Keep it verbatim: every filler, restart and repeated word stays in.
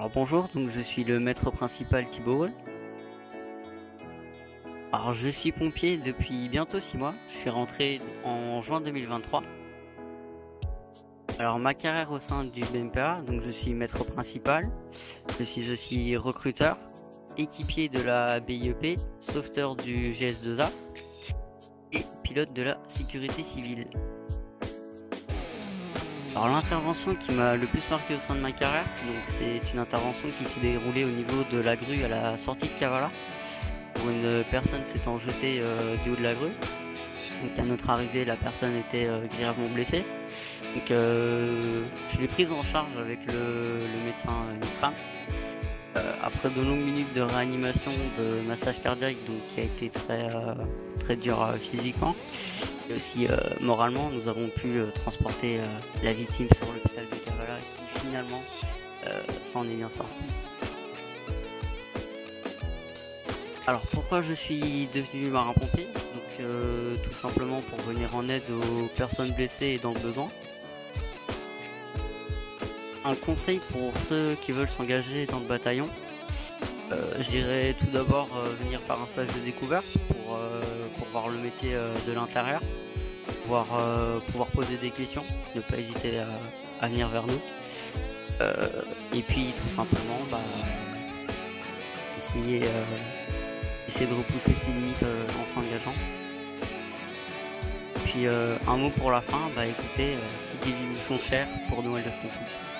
Alors bonjour, donc je suis le maître principal Thibaut. Alors je suis pompier depuis bientôt six mois, je suis rentré en juin deux mille vingt-trois. Alors ma carrière au sein du B M P A, donc je suis maître principal, je suis aussi recruteur, équipier de la B I E P, sauveteur du G S deux A et pilote de la sécurité civile. Alors l'intervention qui m'a le plus marqué au sein de ma carrière, donc c'est une intervention qui s'est déroulée au niveau de la grue à la sortie de Kavala, où une personne s'étant jetée euh, du haut de la grue. Donc à notre arrivée, la personne était euh, grièvement blessée. Donc euh, je l'ai prise en charge avec le, le médecin euh, Nitram. Euh, après de longues minutes de réanimation, de massage cardiaque, donc qui a été très euh, très dur euh, physiquement. Et aussi euh, moralement, nous avons pu euh, transporter euh, la victime sur l'hôpital de Kavala qui finalement euh, s'en est bien sorti. Alors pourquoi je suis devenu marin-pompier? Donc euh, tout simplement pour venir en aide aux personnes blessées et dans le besoin. Un conseil pour ceux qui veulent s'engager dans le bataillon, euh, je dirais tout d'abord euh, venir faire un stage de découverte pour, euh, pour voir le métier euh, de l'intérieur, pouvoir, euh, pouvoir poser des questions, ne pas hésiter à, à venir vers nous. Euh, et puis tout simplement bah, essayer, euh, essayer de repousser ses limites euh, en s'engageant. Puis euh, un mot pour la fin, bah écoutez, euh, si des vies vous sont chères, pour nous elles le sont toutes.